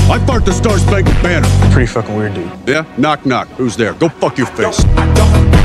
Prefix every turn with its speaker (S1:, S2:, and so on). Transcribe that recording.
S1: I fart the Star Spangled Banner.
S2: Pretty fucking weird, dude.
S1: Yeah? Knock, knock. Who's there? Go fuck your face.
S3: I don't